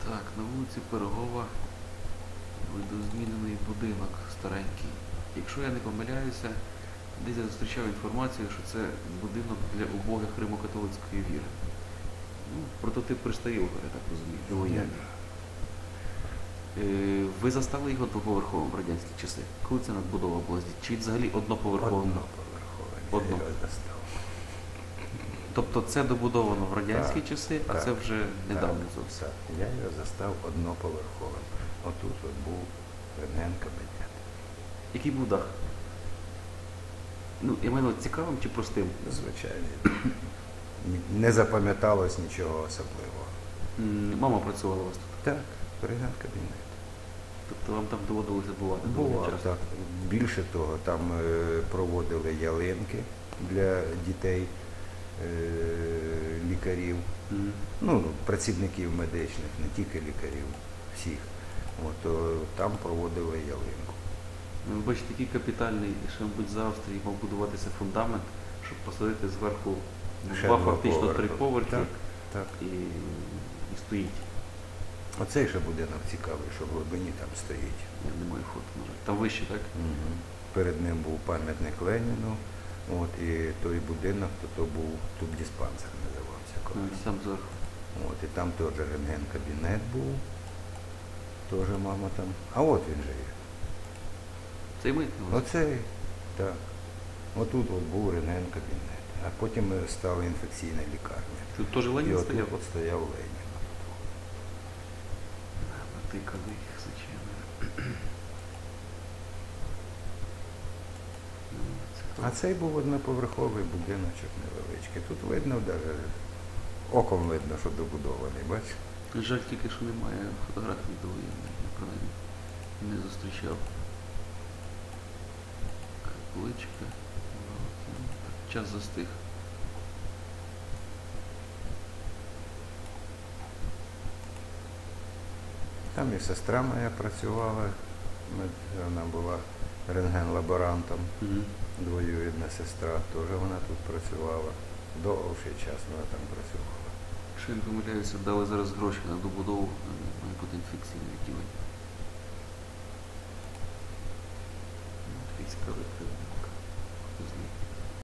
Так, на вулиці Пирогова видозмінений будинок старенький. Якщо я не помиляюся, десь я зустрічав інформацію, що це будинок для убогих римо-католицької віри. Ну, прототип Пристаїлова, я так розумію, довоєнний. Ви застали його двоповерховим в радянські часи? Коли це надбудова була? Чи взагалі одноповерховим? Одноповерховим. Я його застав. Тобто це добудовано в радянські часи, а так, це вже недавно зовсім? Так. Я його застав одноповерховим. Отут от був рентген-кабінет. Який був дах? Ну, я маю на увазі, цікавим чи простим? Звичайно. Не запам'яталось нічого особливого. Мама працювала у вас тут? Так, рентген-кабінет. Тобто вам там доводилося бувати довгий Було, час? так. Більше того, там проводили ялинки для дітей, лікарів, ну, працівників медичних, не тільки лікарів, всіх. От, там проводили ялинку. Ви бачите, такий капітальний, що, мабуть, за Австрії мав будуватися фундамент, щоб посадити зверху два, фактично 3 поверхи. Так, так. І стоїть. Оцей ще будинок цікавий, що в глибині там стоїть. Я не маю фото, на жаль. Там вище, так? Угу. Перед ним був пам'ятник Леніну, от, і той будинок, то був тубдиспансер називався колись. Там зверху. От, і там теж рентген-кабінет був, теж мама там. А от він же є. Цей митний? Оцей, так. Отут от був рентген-кабінет. А потім стала інфекційна лікарня. Тут теж І Ленін отут стояв? от стояв Ленін. Натикали їх, звичайно. А цей був одноповерховий будиночок невеличкий. Тут видно, навіть оком видно, що добудований, бачиш? Жаль тільки, що немає фотографій довоєнних, я принаймні не зустрічав. Капличка. Так, час застиг. Там і сестра моя працювала, вона була рентген-лаборантом, двоюрідна сестра, теж вона тут працювала. Довший час вона там працювала. Якщо я не помиляюся, дали зараз гроші на добудову, має бути інфекційне відділення. Такий цікавий.